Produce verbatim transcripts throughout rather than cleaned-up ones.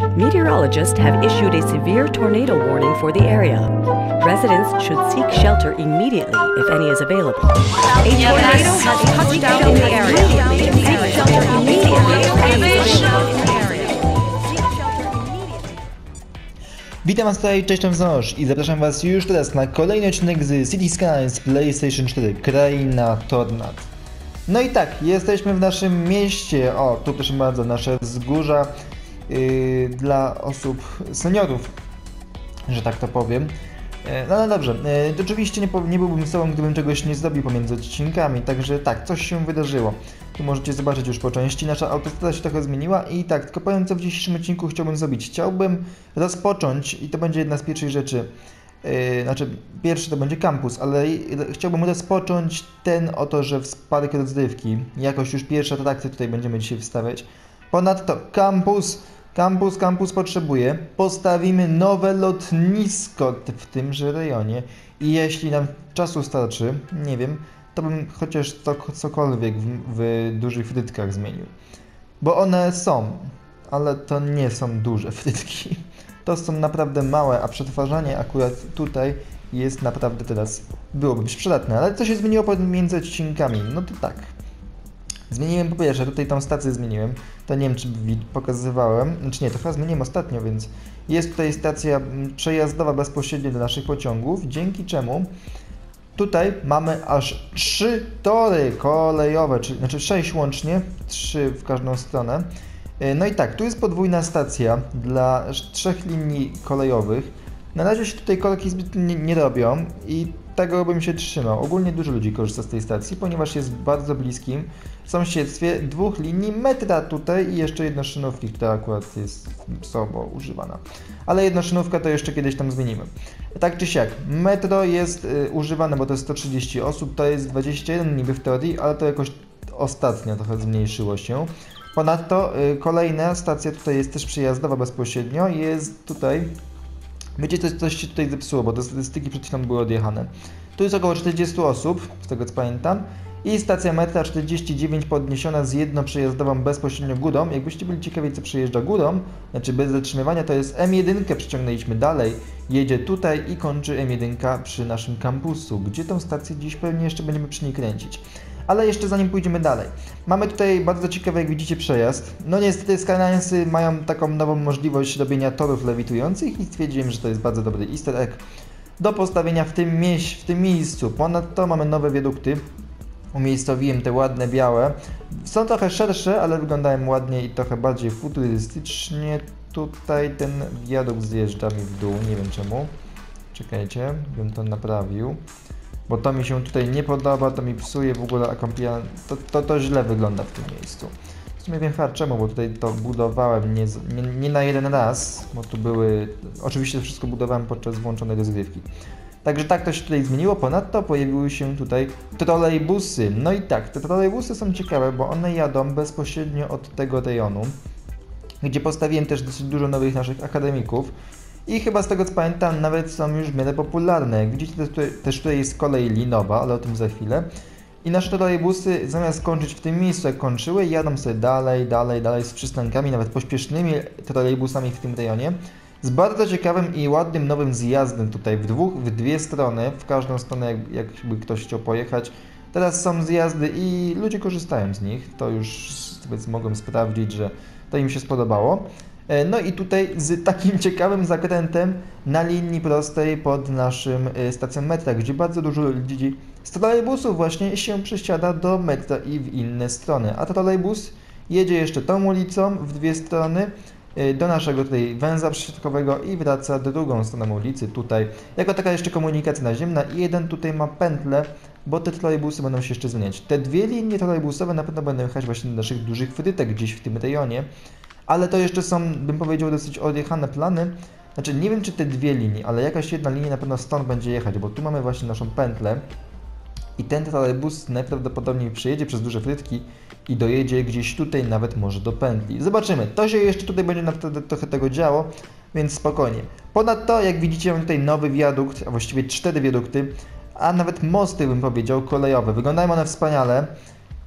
Meteorologists have issued a severe tornado warning for the area. Residents should seek shelter immediately if any is available. A tornado has touched down in the area. Seek shelter immediately if any is available in the area. Seek shelter immediately. Witam was tutaj, cześć, tam Znosz i zapraszam was już teraz na kolejny odcinek z City Skylines PlayStation cztery, Kraina Tornad. No i tak, jesteśmy w naszym mieście, o tu proszę bardzo, nasze wzgórza yy, dla osób, seniorów, że tak to powiem. Yy, no, no dobrze, yy, oczywiście nie, nie byłbym sobą, gdybym czegoś nie zrobił pomiędzy odcinkami, także tak, coś się wydarzyło. Tu możecie zobaczyć już po części, nasza autostrada się trochę zmieniła i tak, tylko powiem co w dzisiejszym odcinku chciałbym zrobić. Chciałbym rozpocząć, i to będzie jedna z pierwszych rzeczy, Yy, znaczy pierwszy to będzie kampus, ale chciałbym rozpocząć ten oto, że w park rozrywki, jakoś już pierwsze atrakcje tutaj będziemy dzisiaj wstawiać. Ponadto kampus, kampus, kampus potrzebuje, postawimy nowe lotnisko w tymże rejonie i jeśli nam czasu starczy, nie wiem, to bym chociaż to, cokolwiek w, w dużych frytkach zmienił. Bo one są, ale to nie są duże frytki. To są naprawdę małe, a przetwarzanie akurat tutaj jest naprawdę teraz, byłoby przydatne. Ale co się zmieniło pomiędzy odcinkami? No to tak. Zmieniłem po pierwsze, tutaj tą stację zmieniłem. To nie wiem, czy pokazywałem. Znaczy nie, to chyba zmieniłem ostatnio, więc jest tutaj stacja przejazdowa bezpośrednio do naszych pociągów, dzięki czemu tutaj mamy aż trzy tory kolejowe, czyli znaczy sześć łącznie, trzy w każdą stronę. No i tak, tu jest podwójna stacja dla trzech linii kolejowych. Na razie się tutaj korki zbyt nie, nie robią i tego bym się trzymał. Ogólnie dużo ludzi korzysta z tej stacji, ponieważ jest w bardzo bliskim sąsiedztwie dwóch linii metra tutaj i jeszcze jednoszynówki, która akurat jest słabo używana. Ale jednoszynówka to jeszcze kiedyś tam zmienimy. Tak czy siak, metro jest y, używane, bo to jest sto trzydzieści osób, to jest dwadzieścia jeden niby w teorii, ale to jakoś ostatnio trochę zmniejszyło się. Ponadto y, kolejna stacja tutaj jest też przejazdowa bezpośrednio, jest tutaj, wiecie, coś, coś się tutaj zepsuło, bo te statystyki przed chwilą były odjechane. Tu jest około czterdzieści osób, z tego co pamiętam, i stacja metra czterdzieści dziewięć podniesiona z jedną przejazdową bezpośrednio górą. Jakbyście byli ciekawi, co przejeżdża górą, znaczy bez zatrzymywania, to jest M jeden, przeciągnęliśmy dalej, jedzie tutaj i kończy M jeden przy naszym kampusu, gdzie tą stację dziś pewnie jeszcze będziemy przy niej kręcić. Ale jeszcze zanim pójdziemy dalej, mamy tutaj bardzo ciekawy, jak widzicie, przejazd. No niestety Skylinesy mają taką nową możliwość robienia torów lewitujących i stwierdziłem, że to jest bardzo dobry easter egg do postawienia w tym, mieś w tym miejscu. Ponadto mamy nowe wiadukty, umiejscowiłem te ładne białe. Są trochę szersze, ale wyglądają ładnie i trochę bardziej futurystycznie. Tutaj ten wiadukt zjeżdża mi w dół, nie wiem czemu. Czekajcie, bym to naprawił. Bo to mi się tutaj nie podoba, to mi psuje w ogóle akompaniament, to, to, to źle wygląda w tym miejscu. W sumie wiem chyba czemu, bo tutaj to budowałem nie, nie, nie na jeden raz, bo tu były, oczywiście to wszystko budowałem podczas włączonej rozgrywki. Także tak to się tutaj zmieniło, ponadto pojawiły się tutaj trolejbusy. No i tak, te trolejbusy są ciekawe, bo one jadą bezpośrednio od tego rejonu, gdzie postawiłem też dosyć dużo nowych naszych akademików. I chyba z tego co pamiętam, nawet są już w miarę popularne. Jak widzicie, tutaj, też tutaj jest kolej linowa, ale o tym za chwilę. I nasze trolejbusy zamiast kończyć w tym miejscu, jak kończyły, jadą sobie dalej, dalej, dalej z przystankami, nawet pośpiesznymi trolejbusami w tym rejonie. Z bardzo ciekawym i ładnym nowym zjazdem tutaj w dwóch, w dwie strony, w każdą stronę jak, jakby ktoś chciał pojechać. Teraz są zjazdy i ludzie korzystają z nich. To już powiedzmy mogłem sprawdzić, że to im się spodobało. No i tutaj z takim ciekawym zakrętem na linii prostej pod naszym stacją metra, gdzie bardzo dużo ludzi z trolejbusów właśnie się przesiada do metra i w inne strony. A trolejbus jedzie jeszcze tą ulicą w dwie strony do naszego tutaj węzła przysiadkowego i wraca drugą stroną ulicy tutaj. Jako taka jeszcze komunikacja naziemna i jeden tutaj ma pętlę, bo te trolejbusy będą się jeszcze zmieniać. Te dwie linie trolejbusowe na pewno będą jechać właśnie do naszych dużych frytek gdzieś w tym rejonie. Ale to jeszcze są, bym powiedział, dosyć odjechane plany. Znaczy nie wiem czy te dwie linie, ale jakaś jedna linia na pewno stąd będzie jechać, bo tu mamy właśnie naszą pętlę. I ten trolejbus najprawdopodobniej przejedzie przez duże frytki i dojedzie gdzieś tutaj nawet może do pętli. Zobaczymy, to się jeszcze tutaj będzie naprawdę trochę tego działo, więc spokojnie. Ponadto, jak widzicie, mamy tutaj nowy wiadukt, a właściwie cztery wiadukty, a nawet mosty bym powiedział, kolejowe. Wyglądają one wspaniale.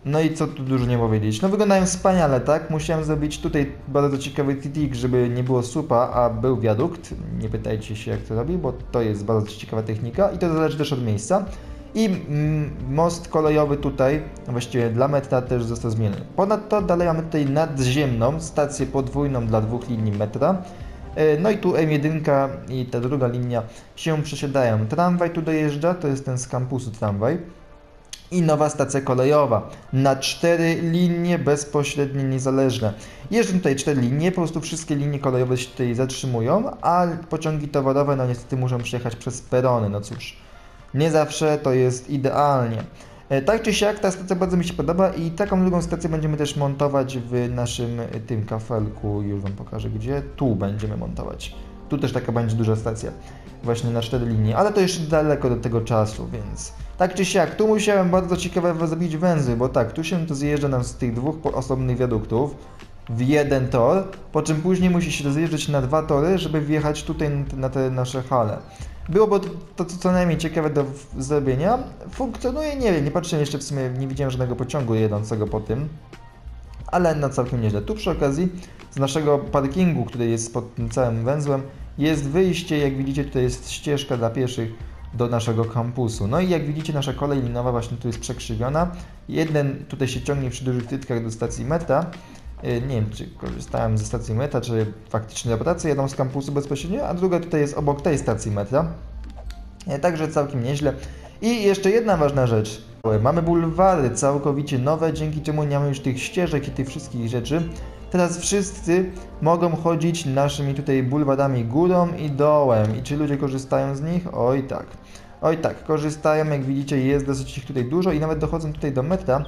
No i co tu dużo nie powiedzieć. No wyglądają wspaniale, tak? Musiałem zrobić tutaj bardzo ciekawy T T, żeby nie było słupa, a był wiadukt. Nie pytajcie się jak to robi, bo to jest bardzo ciekawa technika i to zależy też od miejsca. I mm, most kolejowy tutaj, właściwie dla metra też został zmieniony. Ponadto dalej mamy tutaj nadziemną stację podwójną dla dwóch linii metra. No i tu M jeden i ta druga linia się przesiadają. Tramwaj tu dojeżdża, to jest ten z kampusu tramwaj. I nowa stacja kolejowa na cztery linie bezpośrednio niezależne. Jeżdżą tutaj cztery linie, po prostu wszystkie linie kolejowe się tutaj zatrzymują, a pociągi towarowe no niestety muszą przejechać przez perony, no cóż. Nie zawsze to jest idealnie. Tak czy siak ta stacja bardzo mi się podoba i taką drugą stację będziemy też montować w naszym tym kafelku, już wam pokażę gdzie, tu będziemy montować. Tu też taka będzie duża stacja, właśnie na cztery linie, ale to jeszcze daleko do tego czasu, więc tak czy siak, tu musiałem bardzo ciekawe zrobić węzły, bo tak, tu się to zjeżdża nam z tych dwóch osobnych wiaduktów w jeden tor, po czym później musi się rozjeżdżać na dwa tory, żeby wjechać tutaj na te nasze hale. Byłoby to, to, to co najmniej ciekawe do zrobienia. Funkcjonuje, nie wiem, nie patrzyłem jeszcze w sumie, nie widziałem żadnego pociągu jedącego po tym. Ale no całkiem nieźle. Tu przy okazji z naszego parkingu, który jest pod tym całym węzłem, jest wyjście, jak widzicie tutaj jest ścieżka dla pieszych do naszego kampusu. No i jak widzicie nasza kolej linowa właśnie tu jest przekrzywiona. Jeden tutaj się ciągnie przy dużych trytkach do stacji metra. Nie wiem, czy korzystałem ze stacji metra, czy faktycznie operacje jadą z kampusu bezpośrednio, a druga tutaj jest obok tej stacji metra. Także całkiem nieźle. I jeszcze jedna ważna rzecz. Mamy bulwary całkowicie nowe, dzięki czemu nie mamy już tych ścieżek i tych wszystkich rzeczy. Teraz wszyscy mogą chodzić naszymi tutaj bulwarami górą i dołem. I czy ludzie korzystają z nich? Oj tak. Oj tak, korzystają, jak widzicie jest dosyć ich tutaj dużo i nawet dochodzą tutaj do metra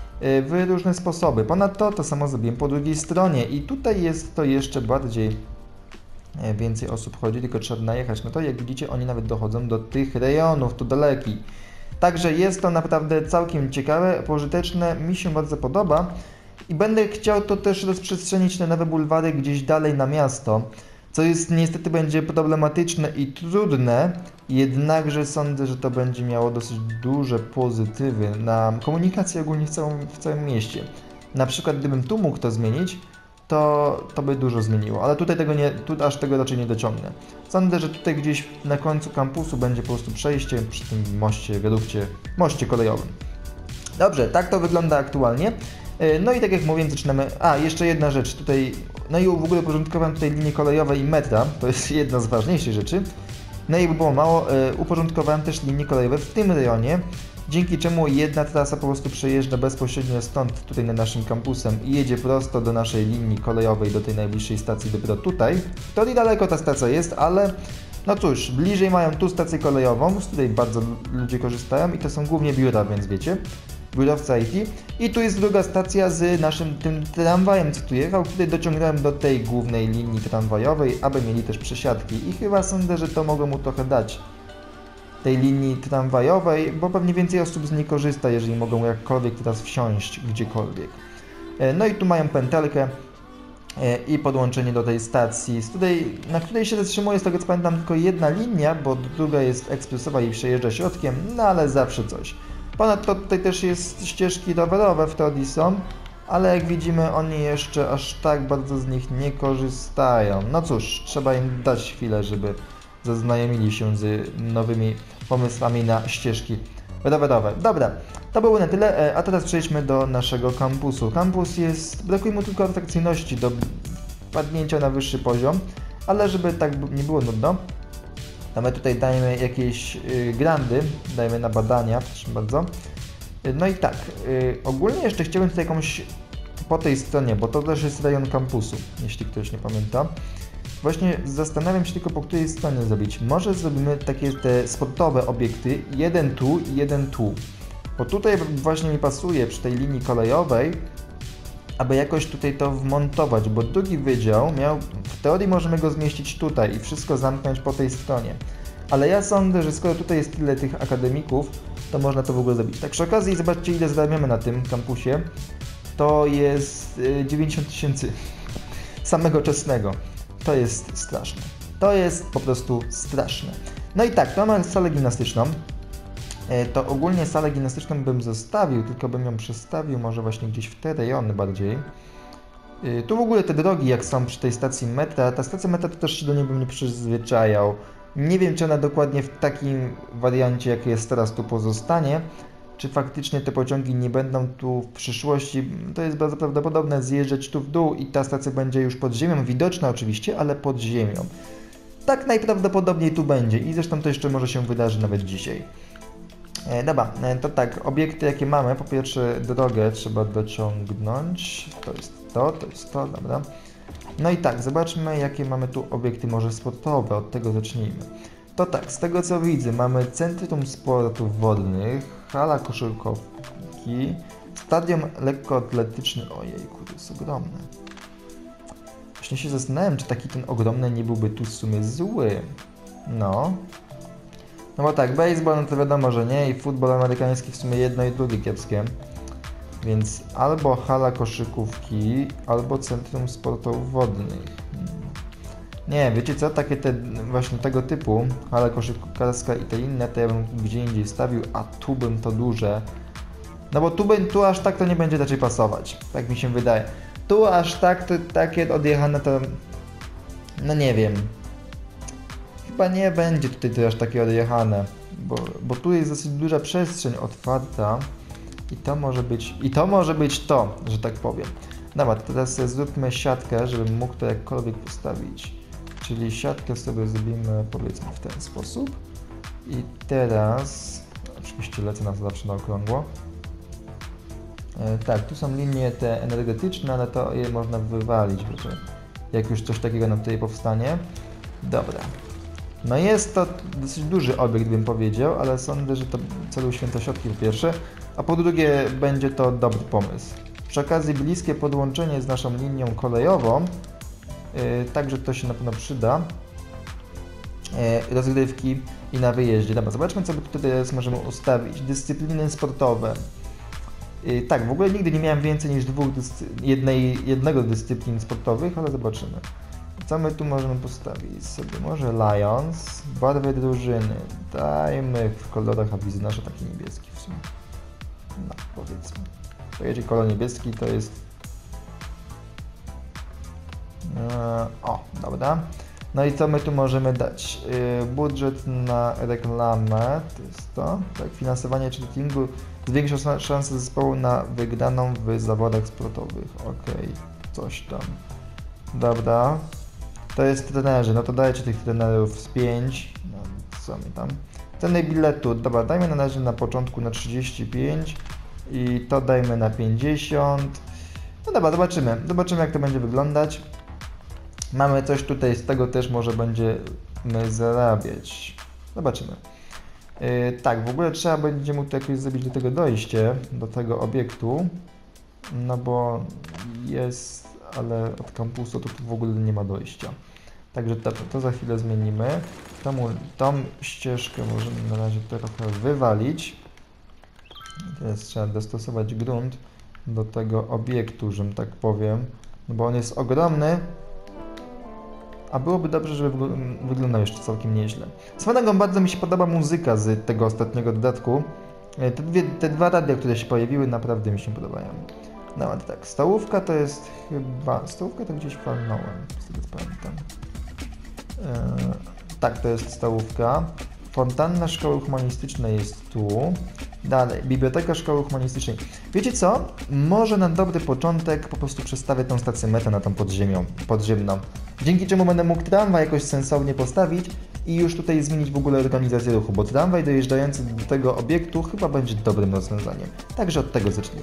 w różne sposoby. Ponadto to samo zrobiłem po drugiej stronie i tutaj jest to jeszcze bardziej więcej osób chodzi, tylko trzeba najechać. No to jak widzicie oni nawet dochodzą do tych rejonów, tu daleki. Także jest to naprawdę całkiem ciekawe, pożyteczne, mi się bardzo podoba i będę chciał to też rozprzestrzenić na nowe bulwary gdzieś dalej na miasto, co jest niestety będzie problematyczne i trudne, jednakże sądzę, że to będzie miało dosyć duże pozytywy na komunikację ogólnie w całym, w całym mieście. Na przykład gdybym tu mógł to zmienić, to, to by dużo zmieniło, ale tutaj tego nie, tu aż tego raczej nie dociągnę. Sądzę, że tutaj gdzieś na końcu kampusu będzie po prostu przejście przy tym moście, wiadukcie, moście kolejowym. Dobrze, tak to wygląda aktualnie. No i tak jak mówiłem, zaczynamy... A, jeszcze jedna rzecz tutaj... No i w ogóle uporządkowałem tutaj linie kolejowe i metra, to jest jedna z ważniejszych rzeczy. No i by było mało, uporządkowałem też linie kolejowe w tym rejonie, dzięki czemu jedna trasa po prostu przejeżdża bezpośrednio stąd, tutaj na naszym kampusem i jedzie prosto do naszej linii kolejowej, do tej najbliższej stacji dopiero tutaj. To niedaleko ta stacja jest, ale no cóż, bliżej mają tu stację kolejową, z której bardzo ludzie korzystają i to są głównie biura, więc wiecie, biurowca I T. I tu jest druga stacja z naszym tym tramwajem, co tu jechał, który dociągnąłem do tej głównej linii tramwajowej, aby mieli też przesiadki i chyba sądzę, że to mogło mu trochę dać tej linii tramwajowej, bo pewnie więcej osób z niej korzysta, jeżeli mogą jakkolwiek teraz wsiąść gdziekolwiek. No i tu mają pętelkę i podłączenie do tej stacji, z której, na której się zatrzymuje, z tego co pamiętam, tylko jedna linia, bo druga jest ekspresowa i przejeżdża środkiem, no ale zawsze coś. Ponadto tutaj też jest ścieżki rowerowe w teorii są, ale jak widzimy oni jeszcze aż tak bardzo z nich nie korzystają. No cóż, trzeba im dać chwilę, żeby zaznajomili się z nowymi pomysłami na ścieżki rowerowe. Dobra, to było na tyle, a teraz przejdźmy do naszego kampusu. Kampus jest, brakuje mu tylko atrakcyjności do padnięcia na wyższy poziom, ale żeby tak nie było nudno, to my tutaj dajemy jakieś y, grandy, dajemy na badania, proszę bardzo. Y, no i tak, y, ogólnie jeszcze chciałbym tutaj jakąś po tej stronie, bo to też jest rejon kampusu, jeśli ktoś nie pamięta. Właśnie zastanawiam się tylko po której stronie zrobić. Może zrobimy takie te sportowe obiekty, jeden tu i jeden tu. Bo tutaj właśnie mi pasuje przy tej linii kolejowej, aby jakoś tutaj to wmontować, bo drugi wydział miał, w teorii możemy go zmieścić tutaj i wszystko zamknąć po tej stronie. Ale ja sądzę, że skoro tutaj jest tyle tych akademików, to można to w ogóle zrobić. Tak przy okazji zobaczcie ile zarabiamy na tym kampusie. To jest dziewięćdziesiąt tysięcy samego czesnego. To jest straszne. To jest po prostu straszne. No i tak, to mamy salę gimnastyczną. to ogólnie salę gimnastyczną bym zostawił, tylko bym ją przestawił może właśnie gdzieś w te rejony bardziej. Tu w ogóle te drogi, jak są przy tej stacji metra, ta stacja metra to też się do niej bym nie przyzwyczajał. Nie wiem, czy ona dokładnie w takim wariancie, jak jest teraz, tu pozostanie, czy faktycznie te pociągi nie będą tu w przyszłości. To jest bardzo prawdopodobne, zjeżdżać tu w dół i ta stacja będzie już pod ziemią, widoczna oczywiście, ale pod ziemią. Tak najprawdopodobniej tu będzie i zresztą to jeszcze może się wydarzy nawet dzisiaj. E, dobra, e, to tak, obiekty jakie mamy, po pierwsze drogę trzeba dociągnąć, to jest to, to jest to, dobra. No i tak, zobaczmy jakie mamy tu obiekty może sportowe, od tego zacznijmy. To tak, z tego co widzę, mamy Centrum Sportów Wodnych, hala koszykówki, stadion lekkoatletyczny, ojejku, to jest ogromne. Właśnie się zastanawiam, czy taki ten ogromny nie byłby tu w sumie zły. No. No bo tak, baseball no to wiadomo, że nie i futbol amerykański w sumie jedno i drugie kiepskie. Więc albo hala koszykówki, albo Centrum Sportów Wodnych. Nie, wiecie co, takie te właśnie tego typu, hala koszykówkarska i te inne, to ja bym gdzie indziej stawił, a tu bym to duże. No bo tu, bym, tu aż tak to nie będzie raczej pasować, tak mi się wydaje. Tu aż tak, to, takie odjechane to, no nie wiem. Chyba nie będzie tutaj to aż takie odjechane, bo, bo tu jest dosyć duża przestrzeń otwarta i to może być, i to może być to, że tak powiem. Dobra, teraz zróbmy siatkę, żebym mógł to jakkolwiek postawić. Czyli siatkę sobie zrobimy powiedzmy w ten sposób. I teraz, oczywiście lecę na zawsze na okrągło. E, tak, tu są linie te energetyczne, ale to je można wywalić, że jak już coś takiego nam tutaj powstanie. Dobra. No jest to dosyć duży obiekt, bym powiedział, ale sądzę, że to celu świętoświatki po pierwsze, a po drugie będzie to dobry pomysł. Przy okazji bliskie podłączenie z naszą linią kolejową, yy, także to się na pewno przyda. Yy, rozgrywki i na wyjeździe. Dobra, zobaczmy, co tutaj teraz możemy ustawić. Dyscypliny sportowe. Yy, tak, w ogóle nigdy nie miałem więcej niż dwóch dyscy jednej, jednego dyscyplin sportowych, ale zobaczymy. Co my tu możemy postawić sobie? Może Lions, barwy drużyny. Dajmy w kolorach awiznarza taki niebieski w sumie. No, powiedzmy. To jeżeli kolor niebieski to jest... Eee, o, dobra. No i co my tu możemy dać? Yy, budżet na reklamę, to jest to. Tak, finansowanie cheatingu zwiększa szanse zespołu na wygraną w zawodach sportowych. Okej, okay, coś tam. Dobra. To jest trenerzy, no to dajcie tych trenerów z pięć. No, co mi tam? Ceny biletu, dobra, dajmy na razie na początku na trzydzieści pięć i to dajmy na pięćdziesiąt. No dobra, zobaczymy, zobaczymy jak to będzie wyglądać. Mamy coś tutaj, z tego też może będziemy zarabiać. Zobaczymy. Yy, tak, w ogóle trzeba będzie mu tu jakoś zrobić do tego dojście, do tego obiektu. No bo jest, ale od kampusu to tu w ogóle nie ma dojścia. Także to, to za chwilę zmienimy. Tą, tą ścieżkę możemy na razie trochę wywalić. Teraz trzeba dostosować grunt do tego obiektu, że tak powiem, no bo on jest ogromny, a byłoby dobrze, żeby wyglądał jeszcze całkiem nieźle. Swoją drogą bardzo mi się podoba muzyka z tego ostatniego dodatku. Te, dwie, te dwa radia, które się pojawiły, naprawdę mi się podobają. No ale tak, stołówka to jest chyba... Stołówkę to gdzieś walnąłem, z tego co pamiętam. Eee, tak, to jest stołówka. Fontanna Szkoły Humanistycznej jest tu. Dalej, Biblioteka Szkoły Humanistycznej. Wiecie co? Może na dobry początek po prostu przestawię tą stację metra na tą podziemią, podziemną. Dzięki czemu będę mógł tramwaj jakoś sensownie postawić i już tutaj zmienić w ogóle organizację ruchu, bo tramwaj dojeżdżający do tego obiektu chyba będzie dobrym rozwiązaniem. Także od tego zacznijmy.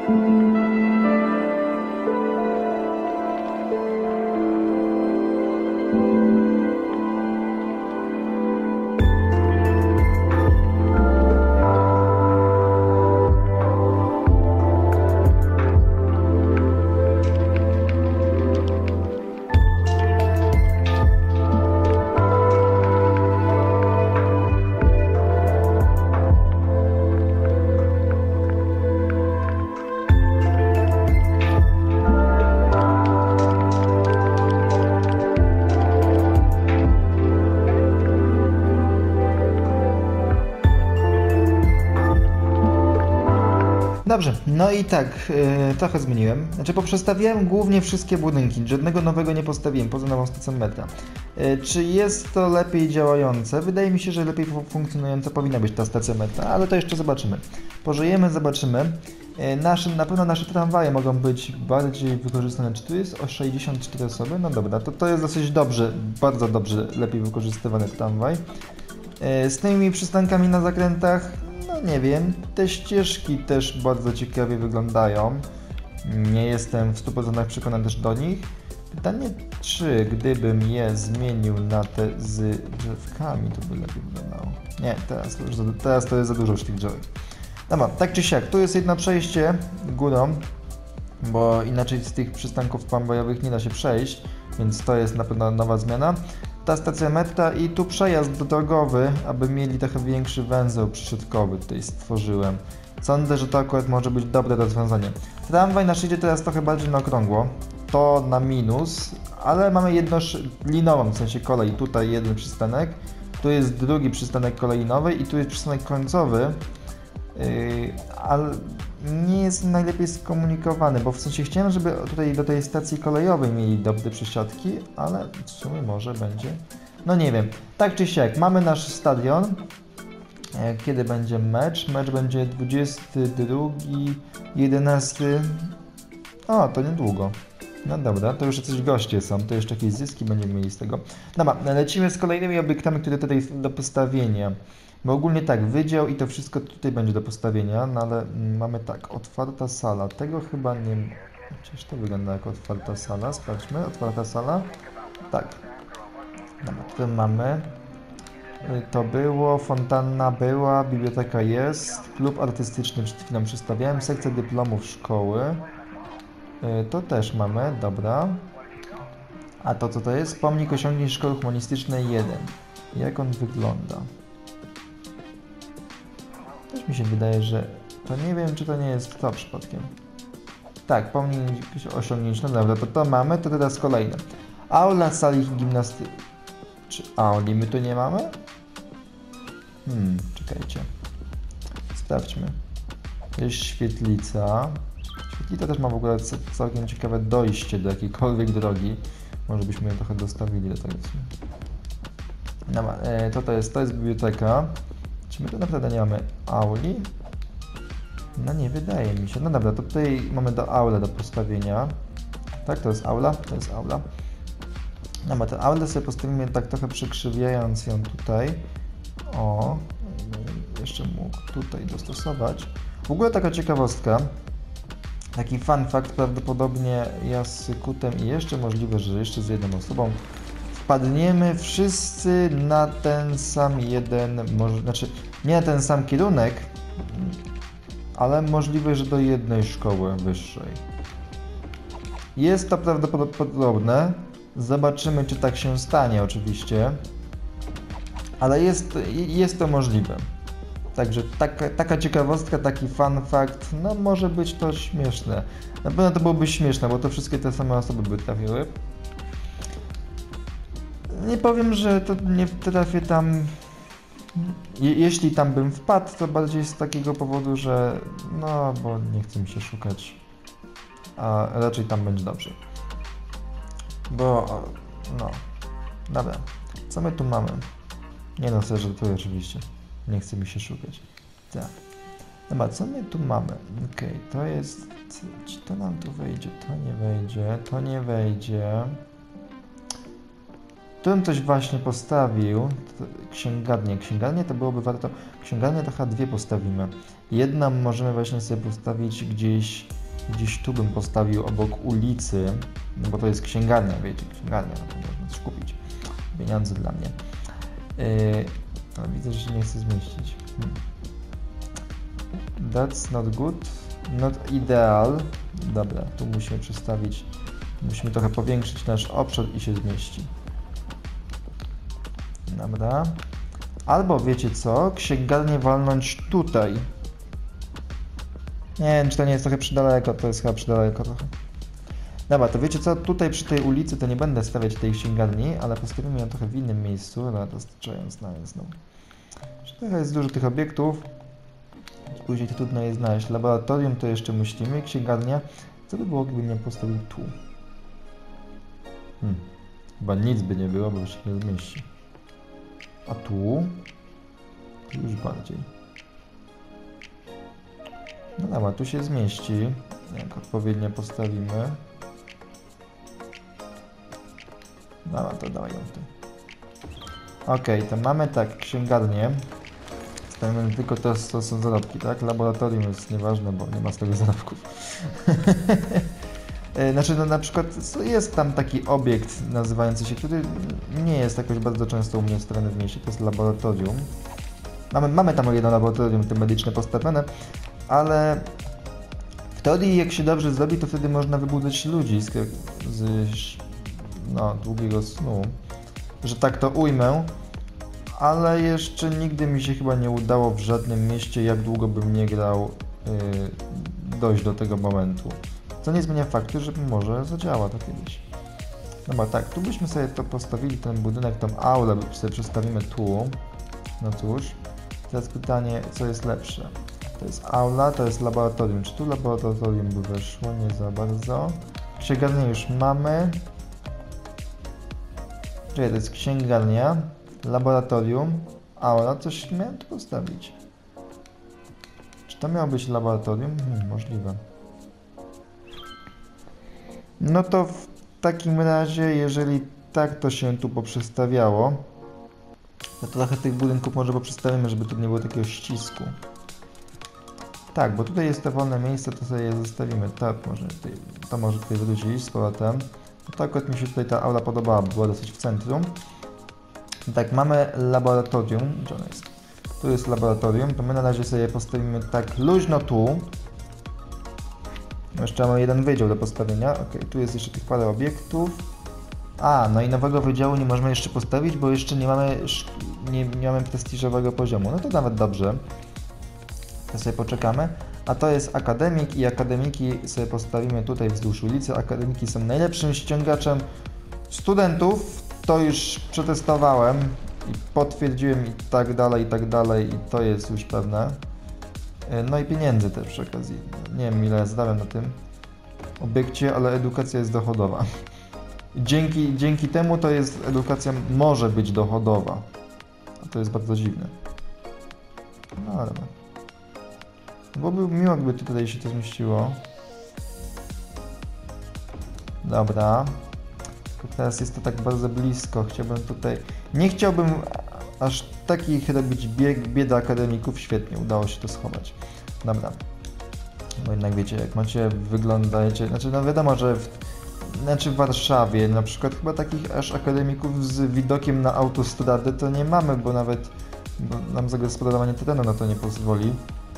Dobrze, no i tak, yy, trochę zmieniłem. Znaczy poprzestawiałem głównie wszystkie budynki, żadnego nowego nie postawiłem, poza nową stacją metra. Yy, czy jest to lepiej działające? Wydaje mi się, że lepiej funkcjonująca powinna być ta stacja metra, ale to jeszcze zobaczymy. Pożyjemy, zobaczymy. Yy, nasze, na pewno nasze tramwaje mogą być bardziej wykorzystane. Czy tu jest o sześćdziesiąt cztery osoby? No dobra, to to jest dosyć dobrze, bardzo dobrze, lepiej wykorzystywany tramwaj. Yy, z tymi przystankami na zakrętach, no nie wiem, te ścieżki też bardzo ciekawie wyglądają. Nie jestem w stu procentach przekonany też do nich. Pytanie, czy gdybym je zmienił na te z drzewkami, to by lepiej wyglądało. Nie, teraz to, już za, teraz to jest za dużo już tych drzewek. Dobra, tak czy siak, tu jest jedno przejście górą, bo inaczej z tych przystanków tramwajowych nie da się przejść, więc to jest na pewno nowa zmiana. Ta stacja metra i tu przejazd drogowy, aby mieli trochę większy węzeł przysiadkowy tutaj stworzyłem. Sądzę, że to akurat może być dobre rozwiązanie. Tramwaj nasz idzie teraz trochę bardziej na okrągło, to na minus, ale mamy jedną linową, w sensie kolej. Tutaj jeden przystanek, tu jest drugi przystanek kolei nowej i tu jest przystanek końcowy, yy, ale nie jest najlepiej skomunikowany, bo w sensie chciałem, żeby tutaj do tej stacji kolejowej mieli dobre przesiadki, ale w sumie może będzie, no nie wiem. Tak czy siak, mamy nasz stadion. Kiedy będzie mecz? Mecz będzie dwudziestego drugiego jedenastego. O, to niedługo. No dobra, to już jacyś goście są, to jeszcze jakieś zyski będziemy mieli z tego. Dobra, lecimy z kolejnymi obiektami, które tutaj są do postawienia. Bo ogólnie tak, wydział i to wszystko tutaj będzie do postawienia, no ale mamy tak, otwarta sala, tego chyba nie... Przecież to wygląda jako otwarta sala, sprawdźmy, otwarta sala, tak. Dobra, tutaj mamy, to było, fontanna była, biblioteka jest, klub artystyczny przed chwilą przedstawiałem, sekcja dyplomów szkoły, to też mamy, dobra. A to co to jest? Pomnik osiągnięć szkoły humanistycznej jeden. Jak on wygląda? Też mi się wydaje, że to nie wiem, czy to nie jest to przypadkiem. Tak, pomnik osiągnięć, no dobra, to to mamy, to teraz kolejne. Aula sali gimnastycznej. Czy auli my tu nie mamy? Hmm, czekajcie. Sprawdźmy. Jest świetlica. Świetlica też ma w ogóle całkiem ciekawe dojście do jakiejkolwiek drogi. Może byśmy ją trochę dostawili do tego. Dobra, e, to, to, jest, to jest biblioteka. Czy my tu naprawdę nie mamy auli? No nie wydaje mi się. No dobra, to tutaj mamy do aula do postawienia. Tak, to jest aula, to jest aula. Dobra, tę aulę sobie postawimy tak trochę przekrzywiając ją tutaj. O, jeszcze mógł tutaj dostosować. W ogóle taka ciekawostka. Taki fun fact, prawdopodobnie ja z Sykutem i jeszcze możliwe, że jeszcze z jedną osobą wpadniemy wszyscy na ten sam jeden, może, znaczy nie na ten sam kierunek, ale możliwe, że do jednej szkoły wyższej. Jest to prawdopodobne, zobaczymy, czy tak się stanie oczywiście, ale jest, jest to możliwe. Także taka, taka ciekawostka, taki fun fact, no może być to śmieszne. Na pewno to byłoby śmieszne, bo to wszystkie te same osoby by trafiły. Nie powiem, że to nie trafię tam, Je, jeśli tam bym wpadł, to bardziej z takiego powodu, że no, bo nie chce mi się szukać, a raczej tam będzie dobrze. Bo, no, dobra, co my tu mamy? Nie no, sobie żartuję oczywiście. Nie chce mi się szukać. Tak. Dobra, co my tu mamy? Okej, okay, to jest... Czy to nam tu wejdzie? To nie wejdzie, to nie wejdzie. Tu bym coś właśnie postawił. Księgarnię. Księgarnię to byłoby warto... Księgarnię to chyba dwie postawimy. Jedną możemy właśnie sobie postawić gdzieś... Gdzieś tu bym postawił obok ulicy. No bo to jest księgarnia, wiecie, księgarnia. No to można coś kupić. Pieniądze dla mnie. Yy, ale widzę, że się nie chce zmieścić. Hmm. That's not good. Not ideal. Dobra, tu musimy przestawić. Musimy trochę powiększyć nasz obszar i się zmieści. Dobra. Albo wiecie co? Księgarnię walnąć tutaj. Nie wiem, czy to nie jest trochę przydaleko. To jest chyba przydaleko trochę. Dobra, to wiecie co? Tutaj przy tej ulicy to nie będę stawiać tej księgarni, ale postawimy ją trochę w innym miejscu. Dobra, dostarczając na jest znowu. Trochę jest dużo tych obiektów. Później to trudno je znaleźć. Laboratorium to jeszcze myślimy. Księgarnia. Co by było, gdybym ją postawił tu? Hmm. Chyba nic by nie było, bo się nie zmieści. A tu? Tu już bardziej. No dobra, tu się zmieści. Jak odpowiednio postawimy. Dobra, to dawaj ją tu. Okej, to mamy tak, księgarnię. Stawimy tylko to, to są zarobki, tak? Laboratorium jest nieważne, bo nie ma z tego zarobków. Znaczy, no na przykład jest tam taki obiekt nazywający się, który nie jest jakoś bardzo często u mnie stawiany w mieście, to jest laboratorium. Mamy, mamy tam jedno laboratorium, te medyczne postawione, ale w teorii jak się dobrze zrobi, to wtedy można wybudzić ludzi z, z no, długiego snu, że tak to ujmę, ale jeszcze nigdy mi się chyba nie udało w żadnym mieście, jak długo bym nie grał, yy, dojść do tego momentu. Co nie zmienia faktu, że może zadziała to kiedyś. No bo tak, tu byśmy sobie to postawili, ten budynek, tą aulę sobie przestawimy tu. No cóż, teraz pytanie, co jest lepsze? To jest aula, to jest laboratorium. Czy tu laboratorium by weszło? Nie za bardzo. Księgarnię już mamy. Czyli to jest księgarnia, laboratorium, aula. Coś miałem tu postawić. Czy to miało być laboratorium? Hmm, możliwe. No to w takim razie, jeżeli tak to się tu poprzestawiało, to trochę tych budynków może poprzestawimy, żeby tu nie było takiego ścisku. Tak, bo tutaj jest to wolne miejsce, to sobie je zostawimy. Tak, może tutaj, to może tutaj wrócić z powrotem. To akurat mi się tutaj ta aula podobała, była dosyć w centrum. Tak, mamy laboratorium. Gdzie ono jest? Tu jest laboratorium, to my na razie sobie postawimy tak luźno tu. Jeszcze mamy jeden wydział do postawienia. Ok, tu jest jeszcze tych parę obiektów. A, no i nowego wydziału nie możemy jeszcze postawić, bo jeszcze nie mamy, nie, nie mamy prestiżowego poziomu. No to nawet dobrze. To sobie poczekamy. A to jest akademik i akademiki sobie postawimy tutaj wzdłuż ulicy. Akademiki są najlepszym ściągaczem studentów. To już przetestowałem i potwierdziłem i tak dalej, i tak dalej. I to jest już pewne. No i pieniędzy też przy okazji. Nie wiem, ile zdałem na tym obiekcie, ale edukacja jest dochodowa. Dzięki, dzięki temu to jest, edukacja może być dochodowa. A to jest bardzo dziwne. No ale... Byłoby miło, gdyby tutaj się to zmieściło. Dobra. Teraz jest to tak bardzo blisko. Chciałbym tutaj... Nie chciałbym aż takich robić bieg, bieda akademików. Świetnie, udało się to schować. Dobra. Bo jednak wiecie, jak macie, wyglądacie... Znaczy, no wiadomo, że w, znaczy w Warszawie na przykład chyba takich aż akademików z widokiem na autostradę to nie mamy, bo nawet bo nam zagospodarowanie terenu na to nie pozwoli.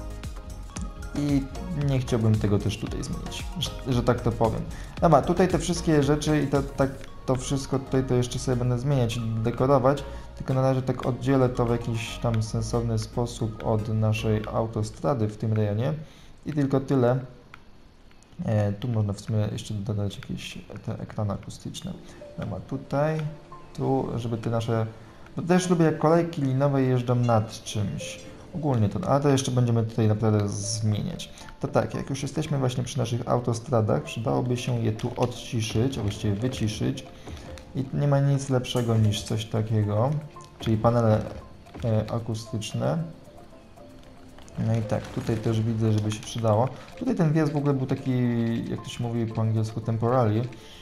I nie chciałbym tego też tutaj zmienić, że, że tak to powiem. Dobra, tutaj te wszystkie rzeczy i to, tak, to wszystko tutaj to jeszcze sobie będę zmieniać, dekorować, tylko na razie tak oddzielę to w jakiś tam sensowny sposób od naszej autostrady w tym rejonie i tylko tyle. E, tu można w sumie jeszcze dodać jakieś te ekrany akustyczne. Dobra, tutaj, tu, żeby te nasze... Bo też lubię, jak kolejki linowe jeżdżą nad czymś. Ogólnie to, ale to jeszcze będziemy tutaj naprawdę zmieniać. To tak, jak już jesteśmy właśnie przy naszych autostradach, przydałoby się je tu odciszyć, a właściwie wyciszyć. I nie ma nic lepszego niż coś takiego, czyli panele e, akustyczne. No i tak, tutaj też widzę, żeby się przydało. Tutaj ten wjazd w ogóle był taki, jak to się mówi po angielsku, temporary.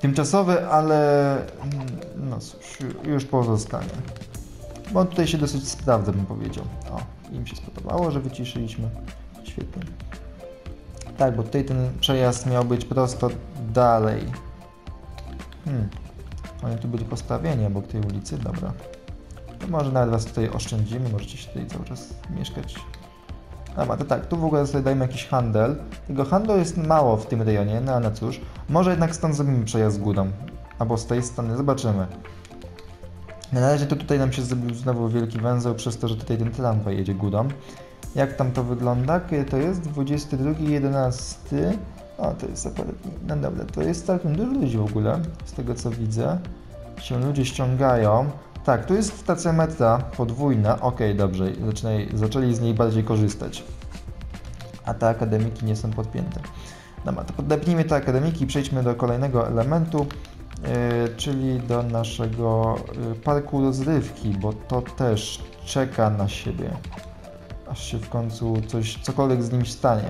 tymczasowy, ale no cóż, już pozostanie. Bo on tutaj się dosyć sprawdza, bym powiedział. O, im się spodobało, że wyciszyliśmy. Świetnie. Tak, bo tutaj ten przejazd miał być prosto dalej. Hmm. Oni tu byli postawieni obok tej ulicy, dobra. To może nawet was tutaj oszczędzimy, możecie się tutaj cały czas mieszkać. Dobra, to tak, tu w ogóle sobie dajmy jakiś handel. Tego handlu jest mało w tym rejonie, no ale cóż. Może jednak stąd zrobimy przejazd górą. Albo z tej strony, zobaczymy. Na razie to tutaj nam się zrobił znowu wielki węzeł przez to, że tutaj ten tramwaj jedzie górą. Jak tam to wygląda? Kiedy to jest? dwudziesty drugi jedenasty. O, to jest akurat... No dobra, to jest całkiem dużo ludzi w ogóle, z tego co widzę. Się ludzie ściągają. Tak, tu jest stacja metra podwójna. Okej, okay, dobrze, zaczęli, zaczęli z niej bardziej korzystać. A te akademiki nie są podpięte. Dobra, to podepnijmy te akademiki i przejdźmy do kolejnego elementu, yy, czyli do naszego yy, parku rozrywki, bo to też czeka na siebie. Aż się w końcu coś, cokolwiek z nim stanie.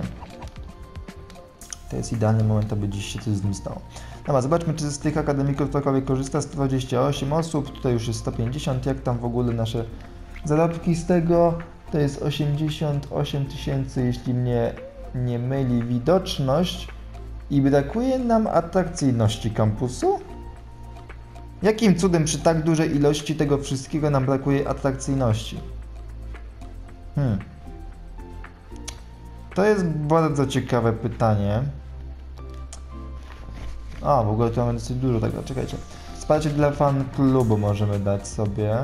To jest idealny moment, aby dziś się coś z nim stało. Dobra, zobaczmy, czy z tych akademików ktokolwiek korzysta. sto dwadzieścia osiem osób, tutaj już jest sto pięćdziesiąt. Jak tam w ogóle nasze zarobki z tego? To jest osiemdziesiąt osiem tysięcy, jeśli mnie nie myli widoczność. I brakuje nam atrakcyjności kampusu? Jakim cudem przy tak dużej ilości tego wszystkiego nam brakuje atrakcyjności? Hmm. To jest bardzo ciekawe pytanie. A, w ogóle tu mamy dosyć dużo tego, czekajcie. Wsparcie dla fan klubu możemy dać sobie.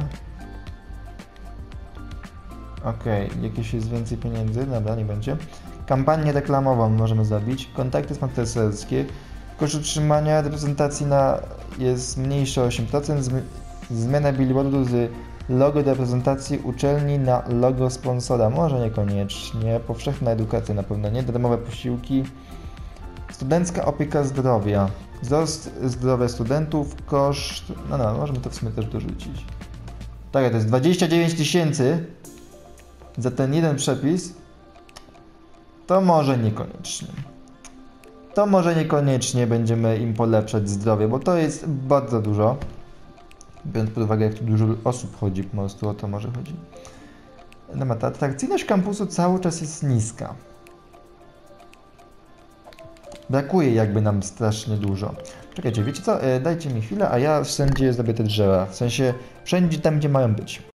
Okej, okay. Jakieś jest więcej pieniędzy? Dobra, nie będzie. Kampanię reklamową możemy zrobić. Kontakty sponsorskie. Koszt utrzymania reprezentacji na jest mniejszy o osiem procent. Zmiana billboardu z logo do reprezentacji uczelni na logo sponsora. Może niekoniecznie. Powszechna edukacja na pewno nie. Darmowe posiłki. Studencka opieka zdrowia. Wzrost zdrowia studentów. Koszt... No, no, możemy to w sumie też dorzucić. Tak, to jest dwadzieścia dziewięć tysięcy za ten jeden przepis. To może niekoniecznie. To może niekoniecznie będziemy im polepszać zdrowie, bo to jest bardzo dużo. Biorąc pod uwagę, jak tu dużo osób chodzi, po prostu o to może chodzi. No, ta atrakcyjność kampusu cały czas jest niska. Brakuje jakby nam strasznie dużo. Czekajcie, wiecie co? E, dajcie mi chwilę, a ja wszędzie zrobię te drzewa. W sensie wszędzie tam, gdzie mają być.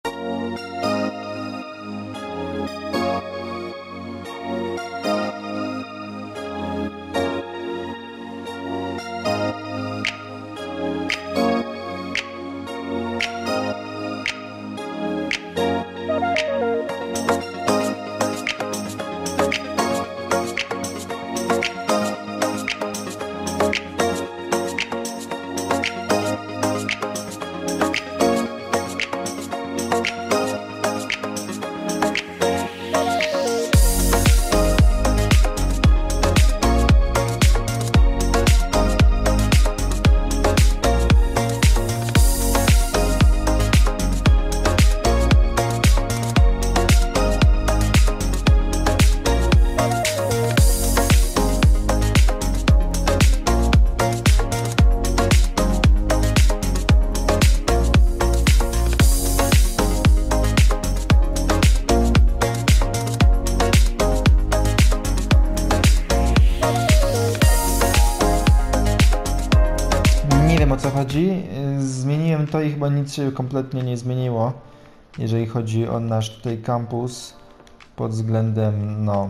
O co chodzi. Zmieniłem to i chyba nic się kompletnie nie zmieniło, jeżeli chodzi o nasz tutaj kampus pod względem no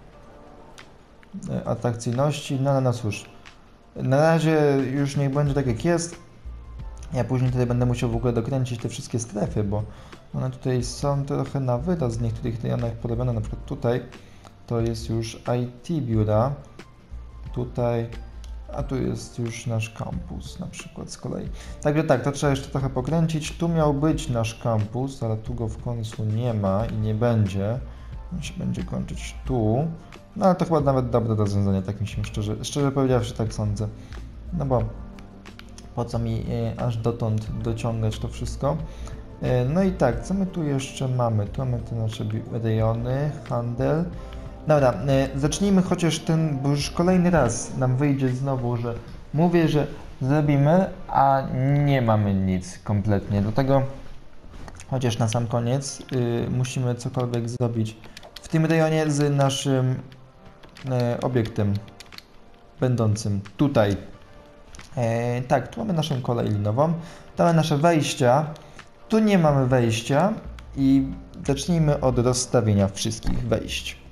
atrakcyjności. No, no, no cóż, na razie już niech będzie tak jak jest. Ja później tutaj będę musiał w ogóle dokręcić te wszystkie strefy, bo one tutaj są trochę na wyrost w niektórych rejonach porobione, na przykład tutaj to jest już I T biura, tutaj a tu jest już nasz kampus na przykład z kolei. Także tak, to trzeba jeszcze trochę pokręcić. Tu miał być nasz kampus, ale tu go w końcu nie ma i nie będzie. On się będzie kończyć tu. No ale to chyba nawet dobre rozwiązanie, tak mi się szczerze, szczerze powiedziawszy tak sądzę. No bo po co mi e, aż dotąd dociągać to wszystko. E, no i tak, co my tu jeszcze mamy? Tu mamy te nasze rejony, handel. Dobra, e, zacznijmy chociaż ten, bo już kolejny raz nam wyjdzie znowu, że mówię, że zrobimy, a nie mamy nic kompletnie. Dlatego, chociaż na sam koniec yy, musimy cokolwiek zrobić w tym rejonie z naszym yy, obiektem będącym tutaj. Yy, tak, tu mamy naszą kolej linową, tu mamy nasze wejścia, tu nie mamy wejścia i zacznijmy od rozstawienia wszystkich wejść.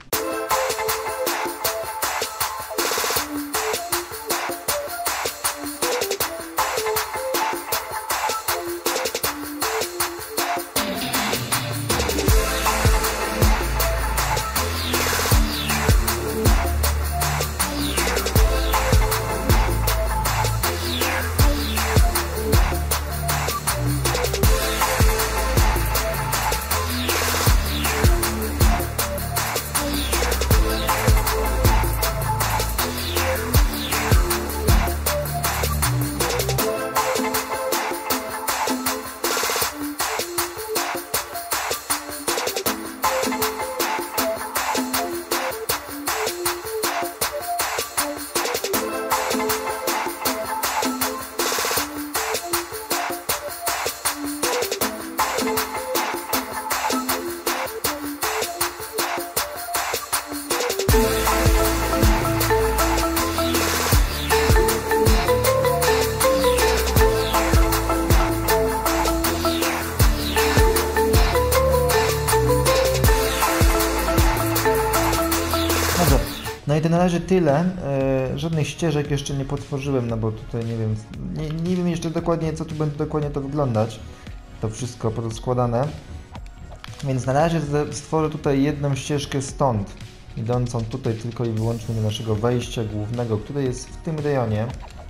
No i to na razie tyle. E, żadnych ścieżek jeszcze nie potworzyłem, no bo tutaj nie wiem, nie, nie wiem jeszcze dokładnie, co tu będzie dokładnie to wyglądać. To wszystko porozkładane. Więc na razie stworzę tutaj jedną ścieżkę stąd, idącą tutaj tylko i wyłącznie do naszego wejścia głównego, które jest w tym rejonie.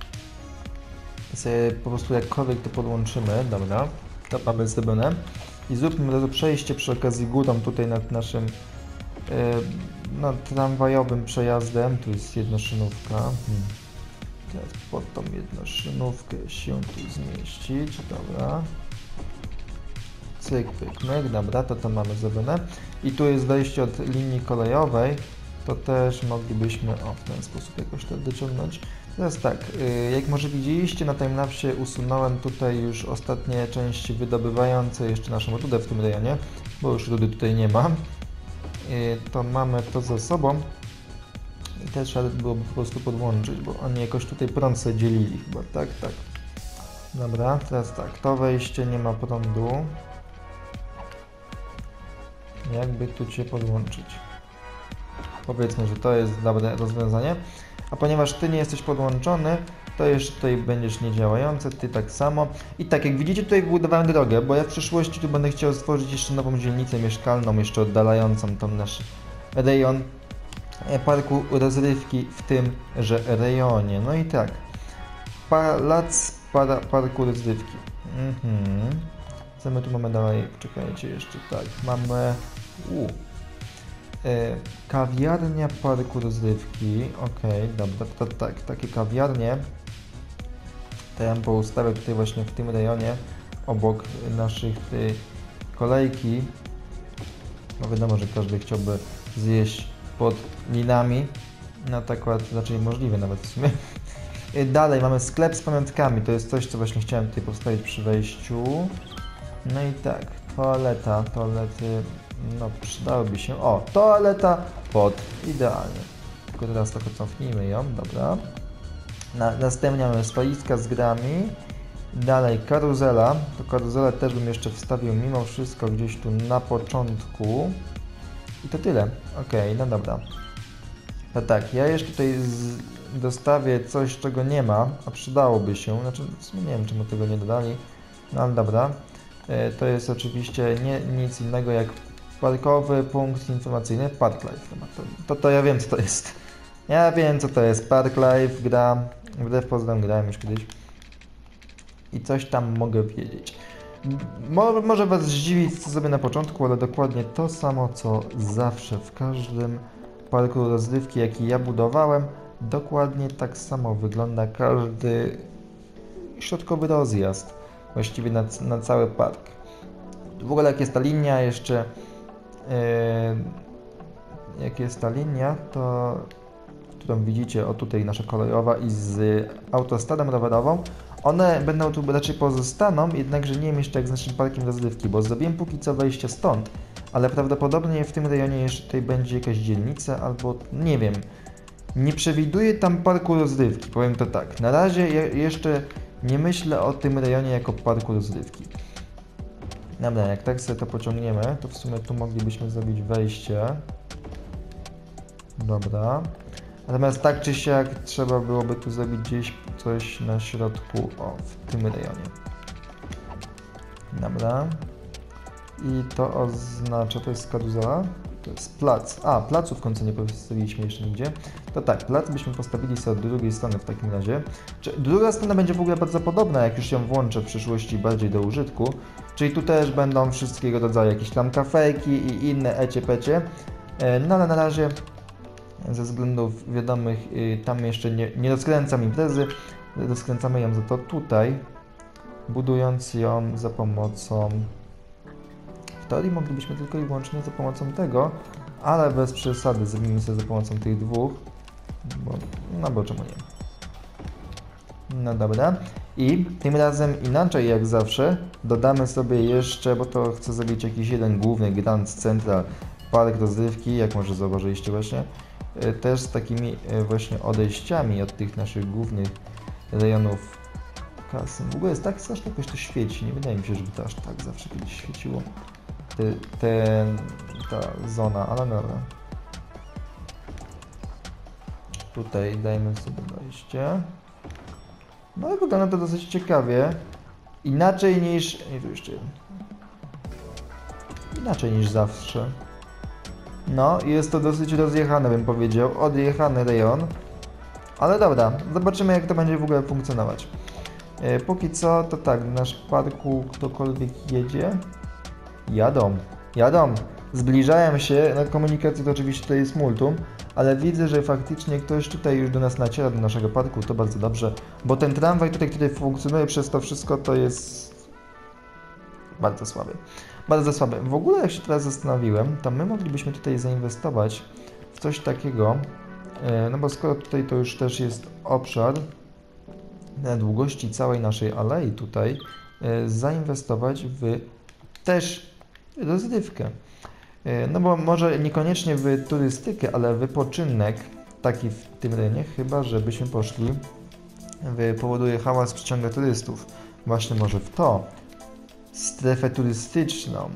Sobie po prostu jakkolwiek to podłączymy, dobra, to mamy zrobione. I zróbmy to przejście przy okazji górą tutaj nad naszym no, tramwajowym przejazdem. Tu jest jednoszynówka. Hmm. Teraz pod tą jednoszynówkę się tu zmieścić. Dobra. Cyk, pyk, myk. Dobra, to to mamy zrobione. I tu jest wejście od linii kolejowej. To też moglibyśmy o, w ten sposób jakoś to dociągnąć. Teraz tak, jak może widzieliście na timelapsie, usunąłem tutaj już ostatnie części wydobywające jeszcze naszą rudę w tym rejonie, bo już rudy tutaj nie ma. To mamy to za sobą i też trzeba byłoby po prostu podłączyć, bo oni jakoś tutaj prąd sobie dzielili chyba, tak, tak. Dobra, teraz tak, to wejście nie ma prądu. Jakby tu Cię podłączyć? Powiedzmy, że to jest dobre rozwiązanie. A ponieważ Ty nie jesteś podłączony, to jeszcze tutaj będziesz niedziałający, Ty tak samo. I tak, jak widzicie, tutaj wybudowałem drogę, bo ja w przyszłości tu będę chciał stworzyć jeszcze nową dzielnicę mieszkalną, jeszcze oddalającą tam nasz rejon parku rozrywki w tymże rejonie. No i tak, plac para, parku rozrywki. Mhm. Co my tu mamy dalej? Czekajcie jeszcze, tak, mamy... U. E, kawiarnia parku rozrywki, ok, dobra, to, to tak, takie kawiarnie to ja bym poustawiał tutaj właśnie w tym rejonie obok naszych tej kolejki. No wiadomo, że każdy chciałby zjeść pod linami, no tak akurat raczej możliwe nawet w sumie. E, dalej mamy sklep z pamiątkami, to jest coś, co właśnie chciałem tutaj postawić przy wejściu. No i tak, toaleta, toalety, no przydałoby się, o, toaleta pod, idealnie. Tylko teraz trochę cofnijmy ją, dobra. Na, następnie mamy spaliska z grami, dalej karuzela, to karuzelę też bym jeszcze wstawił mimo wszystko gdzieś tu na początku. I to tyle, ok, no dobra. No tak, ja jeszcze tutaj z, dostawię coś, czego nie ma, a przydałoby się, znaczy w sumie nie wiem, czemu tego nie dodali, no ale dobra. To jest oczywiście nie, nic innego jak parkowy punkt informacyjny Parklife. To, to, to ja wiem, co to jest. Ja wiem, co to jest Parklife, gra, wbrew pozorom grałem już kiedyś i coś tam mogę wiedzieć. Mo, może Was zdziwić, co zrobię na początku, ale dokładnie to samo, co zawsze w każdym parku rozrywki, jaki ja budowałem, dokładnie tak samo wygląda każdy środkowy rozjazd. Właściwie na, na cały park. W ogóle jak jest ta linia jeszcze, yy, jak jest ta linia, to którą widzicie, o tutaj nasza kolejowa i z autostradą rowerową, one będą tu raczej pozostaną, jednakże nie wiem jeszcze jak z naszym parkiem rozrywki, bo zrobiłem póki co wejście stąd, ale prawdopodobnie w tym rejonie jeszcze tutaj będzie jakaś dzielnica albo nie wiem. Nie przewiduję tam parku rozrywki, powiem to tak. Na razie jeszcze nie myślę o tym rejonie jako parku rozrywki. Dobra, jak tak sobie to pociągniemy, to w sumie tu moglibyśmy zrobić wejście. Dobra. Natomiast tak czy siak trzeba byłoby tu zrobić gdzieś coś na środku, o, w tym rejonie. Dobra. I to oznacza, to jest karuzela, to jest plac. A, placu w końcu nie postawiliśmy jeszcze nigdzie. To tak, plac byśmy postawili sobie od drugiej strony w takim razie. Druga strona będzie w ogóle bardzo podobna, jak już ją włączę w przyszłości bardziej do użytku. Czyli tu też będą wszystkiego rodzaju jakieś tam kafejki i inne ecie-pecie. No ale na razie ze względów wiadomych tam jeszcze nie, nie rozkręcam imprezy. Rozkręcamy ją za to tutaj, budując ją za pomocą... W teorii moglibyśmy tylko i wyłącznie za pomocą tego, ale bez przesady zrobimy sobie za pomocą tych dwóch, bo, no bo czemu nie. No dobra. I tym razem inaczej jak zawsze dodamy sobie jeszcze, bo to chcę zrobić jakiś jeden główny Grand Central Park rozrywki, jak może zauważyliście właśnie, też z takimi właśnie odejściami od tych naszych głównych rejonów kasy. W ogóle jest tak strasznie jakoś to świeci, nie wydaje mi się, żeby to aż tak zawsze kiedyś świeciło. Te, te, ta zona, ale dobra. Tutaj dajmy sobie wejście. No i wygląda to dosyć ciekawie. Inaczej niż... Nie, tu jeszcze jeden. Inaczej niż zawsze. No, jest to dosyć rozjechane, bym powiedział. Odjechany rejon. Ale dobra, zobaczymy jak to będzie w ogóle funkcjonować. E, póki co, to tak, w nasz parku ktokolwiek jedzie. Jadą, jadą, zbliżają się, no komunikacja to oczywiście tutaj jest multum, ale widzę, że faktycznie ktoś tutaj już do nas naciera, do naszego parku, to bardzo dobrze, bo ten tramwaj tutaj, który funkcjonuje przez to wszystko, to jest bardzo słaby, bardzo słaby. W ogóle jak się teraz zastanowiłem, to my moglibyśmy tutaj zainwestować w coś takiego, no bo skoro tutaj to już też jest obszar na długości całej naszej alei tutaj, zainwestować w też rozrywkę. No bo może niekoniecznie w turystykę, ale wypoczynek taki w tym rejonie, chyba żebyśmy poszli w powoduje hałas, przyciąga turystów. Właśnie może w to. Strefę turystyczną.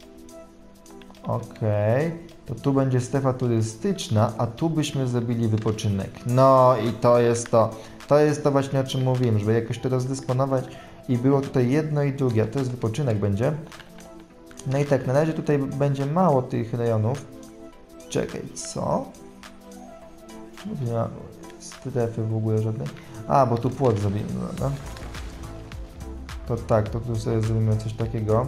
Okej. Okay. To tu będzie strefa turystyczna, a tu byśmy zrobili wypoczynek. No i to jest to. To jest to właśnie o czym mówiłem, żeby jakoś to rozdysponować i było tutaj jedno i drugie, a to jest wypoczynek będzie. No i tak, na razie tutaj będzie mało tych rejonów. Czekaj, co? Nie ma strefy w ogóle żadnej. A, bo tu płot zrobimy, no. To tak, to tu sobie zrobimy coś takiego.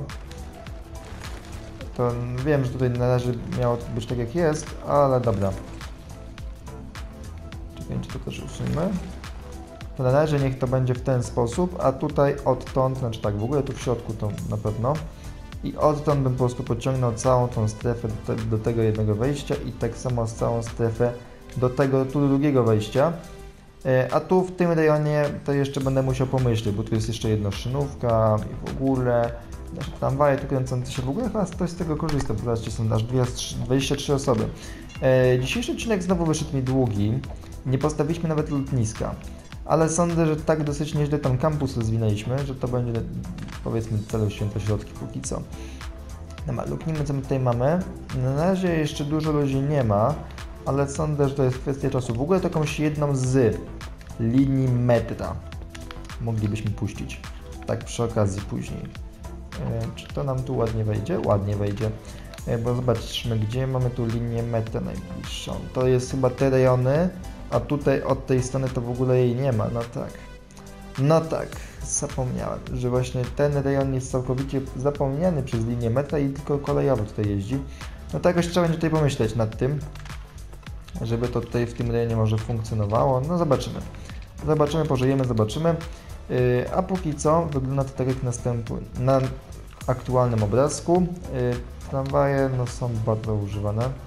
To wiem, że tutaj na razie miało być tak jak jest, ale dobra. Czekajcie, to też usunę. To na razie niech to będzie w ten sposób, a tutaj odtąd, znaczy tak, w ogóle tu w środku to na pewno. I odtąd bym po prostu pociągnął całą tą strefę do, te, do tego jednego wejścia i tak samo z całą strefę do tego tu drugiego wejścia. E, a tu w tym rejonie to jeszcze będę musiał pomyśleć, bo tu jest jeszcze jedna szynówka i w ogóle nasze tramwaje tu kręcące się, w ogóle chyba ktoś z tego korzysta, bo zobaczcie, są aż dwadzieścia trzy osoby. E, dzisiejszy odcinek znowu wyszedł mi długi, nie postawiliśmy nawet lotniska. Ale sądzę, że tak dosyć nieźle tam kampus rozwinęliśmy, że to będzie powiedzmy celu świętośrodki póki co. Dobra, luknijmy co my tutaj mamy. Na razie jeszcze dużo ludzi nie ma, ale sądzę, że to jest kwestia czasu. W ogóle jakąś jedną z linii metra moglibyśmy puścić. Tak przy okazji później. E, czy to nam tu ładnie wejdzie? Ładnie wejdzie. E, bo zobaczmy, gdzie mamy tu linię metra najbliższą. To jest chyba te rejony. A tutaj od tej strony to w ogóle jej nie ma, no tak. No tak, zapomniałem, że właśnie ten rejon jest całkowicie zapomniany przez linię metra i tylko kolejowo tutaj jeździ. No tak, jakoś trzeba będzie tutaj pomyśleć nad tym, żeby to tutaj w tym rejonie może funkcjonowało. No zobaczymy. Zobaczymy, pożyjemy, zobaczymy. Yy, a póki co wygląda to tak jak następuje. Na aktualnym obrazku. Yy, tramwaje no, są bardzo używane.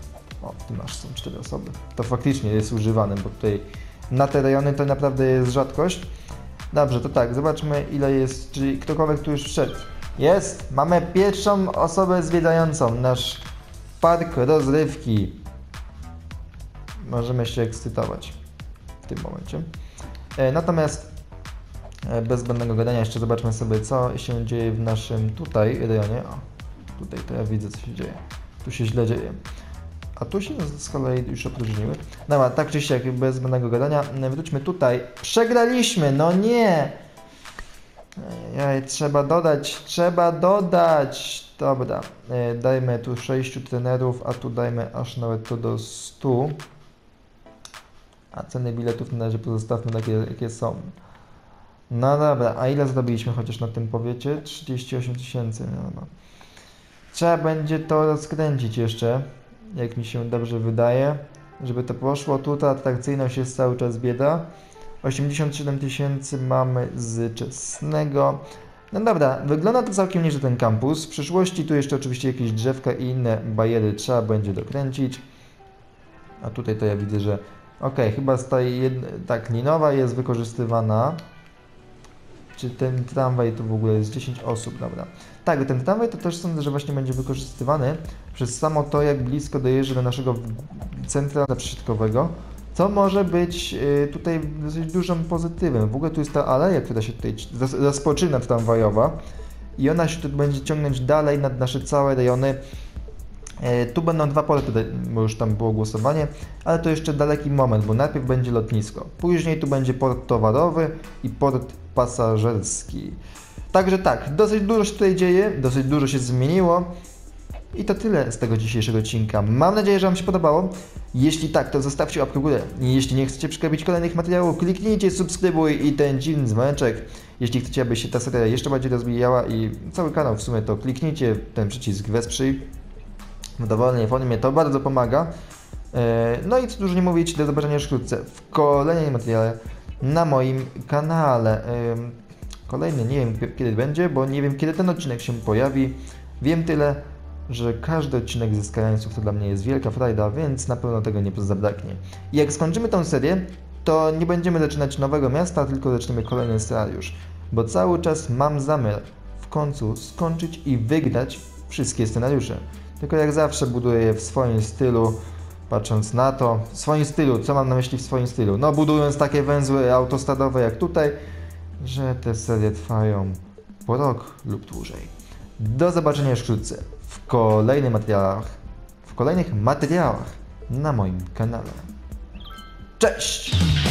O, ty masz, są cztery osoby. To faktycznie jest używane, bo tutaj na te rejony to naprawdę jest rzadkość. Dobrze, to tak, zobaczmy ile jest, czyli ktokolwiek tu już wszedł. Jest! Mamy pierwszą osobę zwiedzającą nasz park rozrywki. Możemy się ekscytować w tym momencie. E, natomiast e, bez zbędnego gadania jeszcze zobaczmy sobie, co się dzieje w naszym tutaj rejonie. O, tutaj to ja widzę, co się dzieje. Tu się źle dzieje. A tu się z kolei już opróżniły. Dobra, tak czy siak, bez zbędnego gadania. Wróćmy tutaj. Przegraliśmy, no nie! Jaj, trzeba dodać, trzeba dodać. Dobra, e, dajmy tu sześciu trenerów, a tu dajmy aż nawet to do stu. A ceny biletów na razie pozostawmy takie, jakie są. No dobra, a ile zrobiliśmy chociaż na tym powiecie? trzydzieści osiem tysięcy. No, no. Trzeba będzie to rozkręcić jeszcze, jak mi się dobrze wydaje, żeby to poszło. Tutaj atrakcyjność jest cały czas bieda. osiemdziesiąt siedem tysięcy mamy z czesnego. No dobra, wygląda to całkiem nieźle ten kampus. W przyszłości tu jeszcze oczywiście jakieś drzewka i inne bariery trzeba będzie dokręcić. A tutaj to ja widzę, że ok, chyba ta jedna, tak, linowa jest wykorzystywana. Czy ten tramwaj to w ogóle jest dziesięć osób, dobra. Tak, ten tramwaj to też sądzę, że właśnie będzie wykorzystywany przez samo to, jak blisko dojeżdża do naszego centra przesiadkowego, co może być y, tutaj dosyć dużym pozytywem. W ogóle tu jest ta aleja, która się tutaj rozpoczyna tramwajowa i ona się tu będzie ciągnąć dalej nad nasze całe rejony. E, tu będą dwa porty, bo już tam było głosowanie, ale to jeszcze daleki moment, bo najpierw będzie lotnisko, później tu będzie port towarowy i port pasażerski. Także tak, dosyć dużo się tutaj dzieje, dosyć dużo się zmieniło i to tyle z tego dzisiejszego odcinka. Mam nadzieję, że Wam się podobało. Jeśli tak, to zostawcie łapkę w górę. Jeśli nie chcecie przegapić kolejnych materiałów, kliknijcie subskrybuj i ten dziwny dzwoneczek. Jeśli chcecie, aby się ta seria jeszcze bardziej rozwijała i cały kanał w sumie, to kliknijcie ten przycisk wesprzyj w dowolnej formie, to bardzo pomaga. No i co dużo nie mówić, do zobaczenia już wkrótce w kolejnym materiale na moim kanale. Kolejny nie wiem kiedy będzie, bo nie wiem kiedy ten odcinek się pojawi. Wiem tyle, że każdy odcinek ze Skylinesów to dla mnie jest wielka frajda, więc na pewno tego nie zabraknie. I jak skończymy tą serię, to nie będziemy zaczynać nowego miasta, tylko zaczniemy kolejny scenariusz. Bo cały czas mam zamiar w końcu skończyć i wygrać wszystkie scenariusze. Tylko jak zawsze buduję je w swoim stylu, patrząc na to. W swoim stylu, co mam na myśli w swoim stylu? No budując takie węzły autostradowe jak tutaj, że te serie trwają po rok lub dłużej. Do zobaczenia już wkrótce w kolejnych materiałach, w kolejnych materiałach na moim kanale. Cześć!